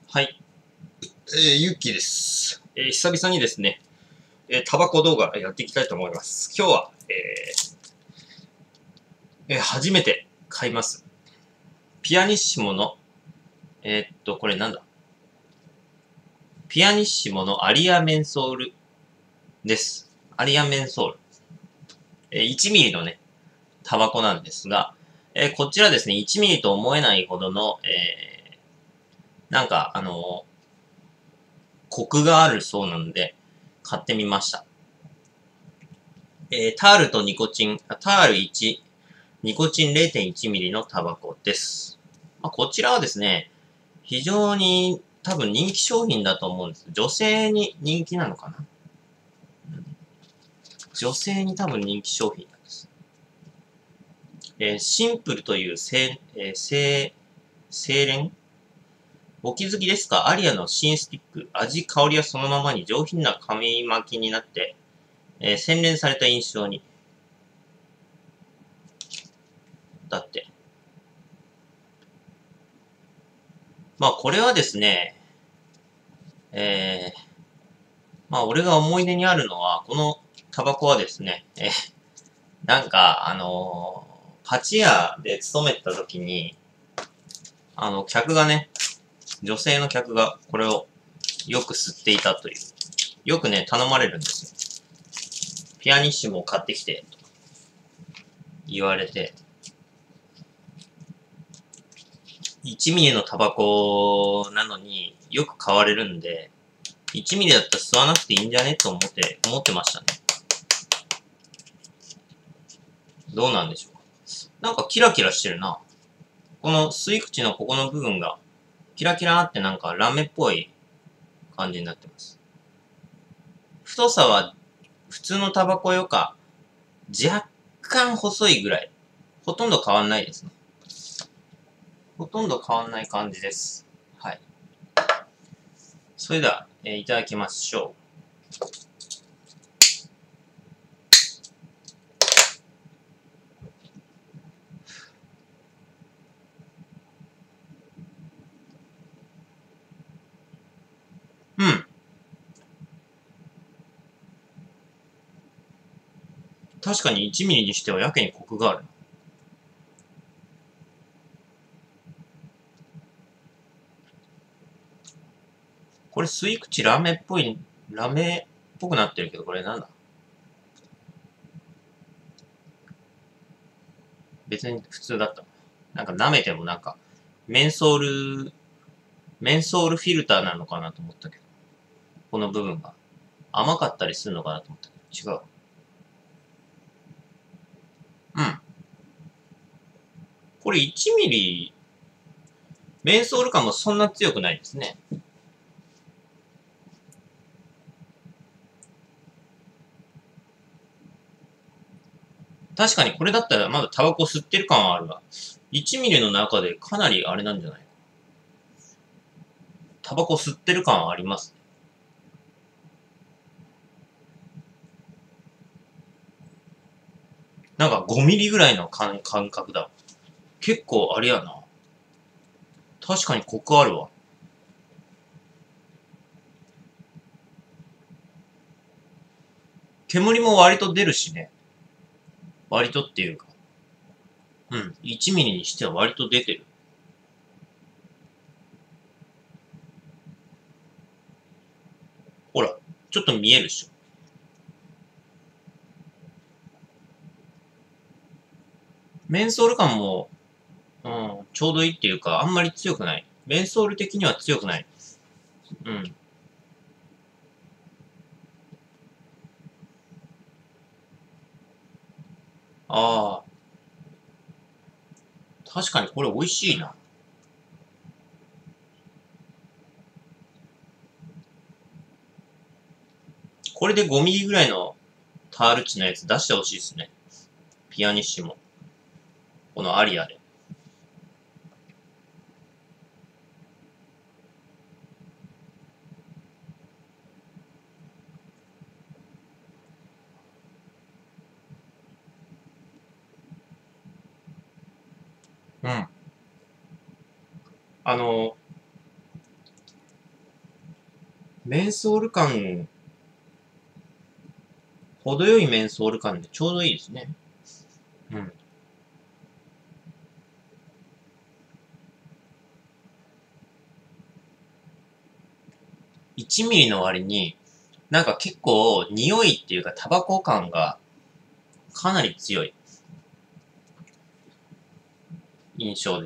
はい。 ゆっきーです。 久々にですね、タバコ動画やっていきたいと思います。今日は、初めて買います。ピアニッシモの、これなんだピアニッシモのアリアメンソールです。アリアメンソール。1ミリのね、タバコなんですが、こちらですね、1ミリと思えないほどの、なんか、コクがあるそうなので、買ってみました。タールとニコチン、タール1、ニコチン 0.1mm のタバコです。こちらはですね、非常に多分人気商品だと思うんです。女性に人気なのかな、女性に多分人気商品なんです。シンプルという精錬お気づきですか？アリアの新スティック。味、香りはそのままに上品な紙巻きになって、洗練された印象に。だって。これはですね、俺が思い出にあるのは、このタバコはですね、パチ屋で勤めてた時に、客がね、女性の客がこれをよく吸っていたという、よくね、頼まれるんですよ。ピアニッシモを買ってきて、と言われて、1ミリのタバコなのによく買われるんで、1ミリだったら吸わなくていいんじゃねと思ってましたね。どうなんでしょうか。なんかキラキラしてるな。この吸い口のここの部分が、キラキラーってなんかラメっぽい感じになってます。太さは普通のタバコよか若干細いぐらい。ほとんど変わんないですね。ほとんど変わんない感じです。はい。それでは、いただきましょう。うん。確かに1ミリにしてはやけにコクがある。これ吸い口ラメっぽくなってるけど、これなんだ？別に普通だった。なんか舐めてもなんか、メンソール、メンソールフィルターなのかなと思ったけど、この部分が甘かったりするのかなと思ったけど、違う。うん。これ1ミリ、メンソール感もそんな強くないですね。確かにこれだったらまだタバコ吸ってる感はあるが、1ミリの中でかなりあれなんじゃない？タバコ吸ってる感はあります。なんか5ミリぐらいの感覚だ。結構あれやな。確かにコクあるわ。煙も割と出るしね。割とっていうか。うん。1ミリにしては割と出てる。ほら、ちょっと見えるっしょ。メンソール感も、うん、ちょうどいいっていうか、あんまり強くない。メンソール的には強くない。うん。ああ、確かにこれ美味しいな。これで5ミリぐらいのタール値のやつ出してほしいですね。ピアニッシモ。このアリアで。うん。あの、 メンソール感、程よいメンソール感でちょうどいいですね。うん。1ミリの割に、なんか結構匂いっていうかタバコ感がかなり強い印象です。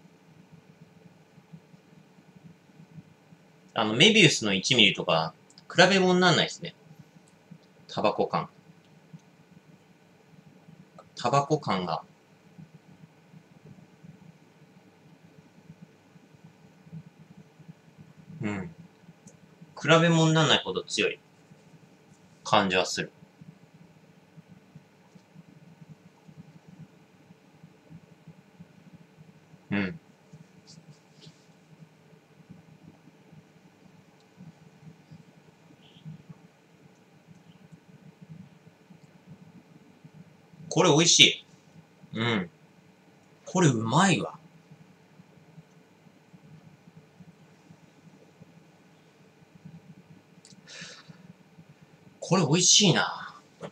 メビウスの1ミリとか比べ物にならないですね。タバコ感。タバコ感が。うん。比べ物にならないほど強い感じはする。うん。これ美味しい。うん。これうまいわ。これ美味しいな。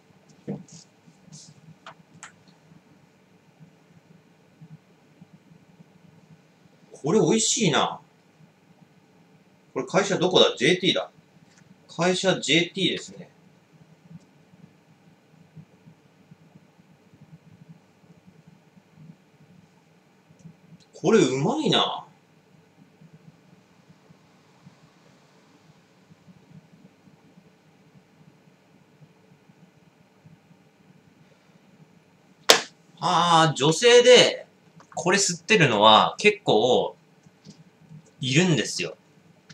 これ美味しいな。これ会社どこだ？ JT だ。会社 JT ですね。これうまいな。女性でこれ吸ってるのは結構いるんですよ。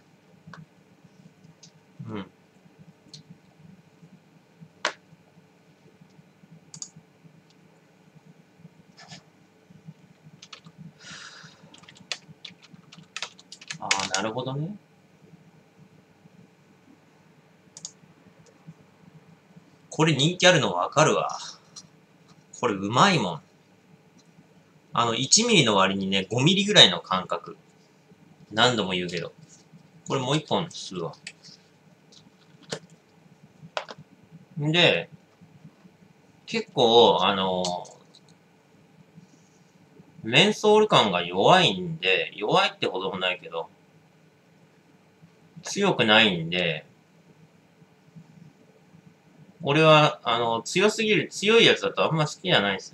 うん。なるほどね。これ人気あるのわかるわ。これうまいもん。1ミリの割にね、5ミリぐらいの感覚。何度も言うけど。これもう1本吸うわ。んで、結構、メンソール感が弱いんで、弱いってほどもないけど、強くないんで、俺は、強すぎる、強いやつだとあんま好きじゃないですね。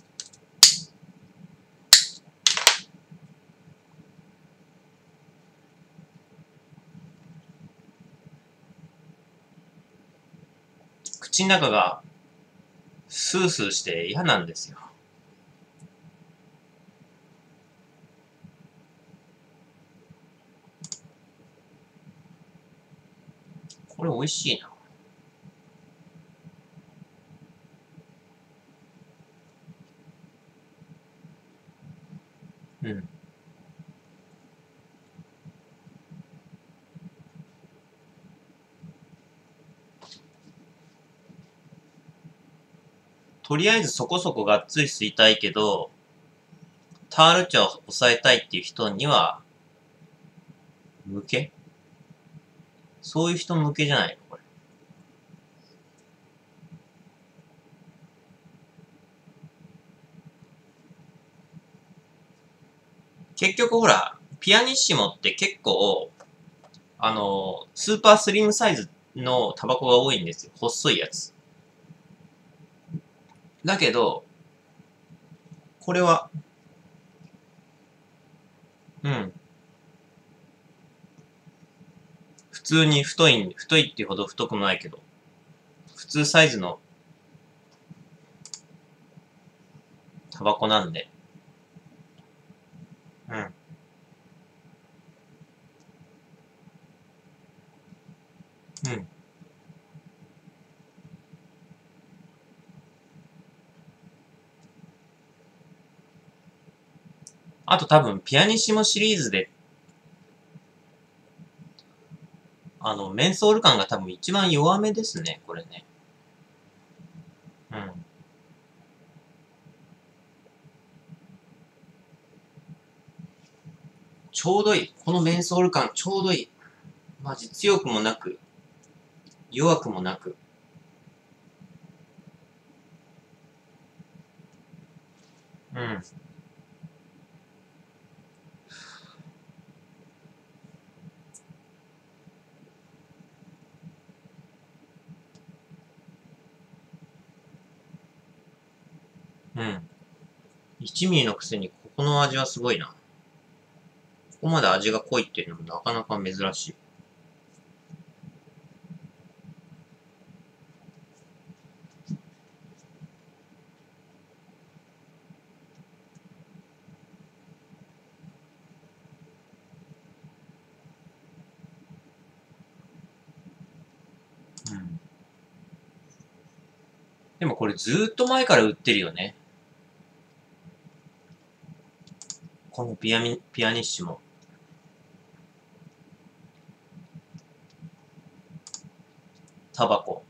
口の中がスースーして嫌なんですよ。これ美味しいな。うん。とりあえずそこそこがっつり吸いたいけど、タール茶を抑えたいっていう人には、向けそういう人向けじゃないのこれ。結局ほら、ピアニッシモって結構、スーパースリムサイズのタバコが多いんですよ。細いやつ。だけど、これは、うん。普通に太いっていうほど太くもないけど、普通サイズのタバコなんで。うん。うん。あと多分、ピアニッシモシリーズで、メンソール感が多分一番弱めですね、これね。うん。ちょうどいい。このメンソール感、ちょうどいい。 マジ強くもなく、弱くもなく。うん。うん。1ミリのくせにここの味はすごいな。ここまで味が濃いっていうのもなかなか珍しい。うん。でもこれずーっと前から売ってるよね。このピアニッシモ。タバコ。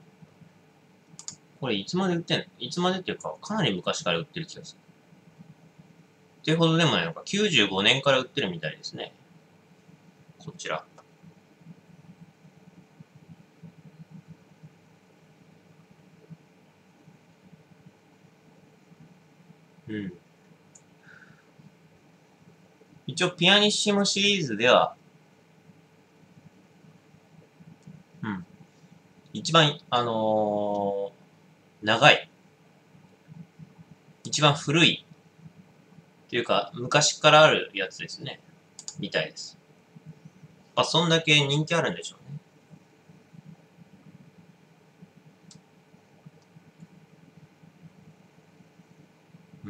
これいつまで売ってんの？いつまでっていうか、かなり昔から売ってる気がする。っていうほどでもないのか。95年から売ってるみたいですね。こちら。うん。一応、ピアニッシモシリーズでは、うん。一番、長い。一番古い。っていうか、昔からあるやつですね。みたいです。そんだけ人気あるんでしょうね。うん。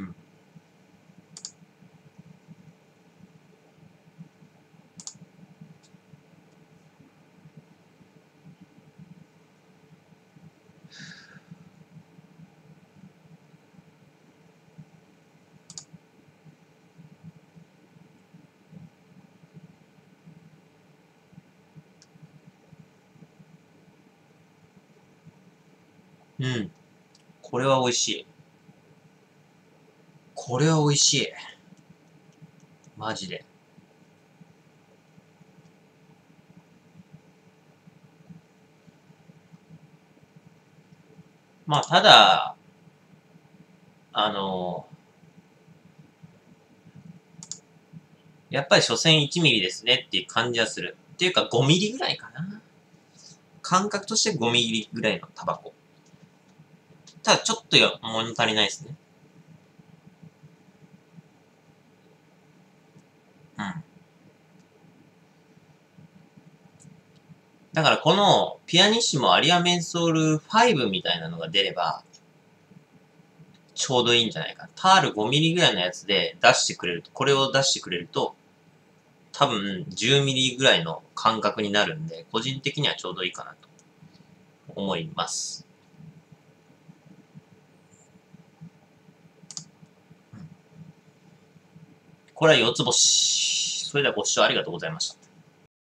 うん。これは美味しい。これは美味しい。マジで。まあ、ただ、あのやっぱり所詮1ミリですねっていう感じはする。っていうか5ミリぐらいかな。感覚として5ミリぐらいのタバコ。ただちょっと物足りないですね。うん。だからこのピアニッシモアリアメンソール5みたいなのが出れば、ちょうどいいんじゃないかな。タール5ミリぐらいのやつで出してくれると、これを出してくれると、多分10ミリぐらいの感覚になるんで、個人的にはちょうどいいかなと思います。これは4つ星。それではご視聴ありがとうございました。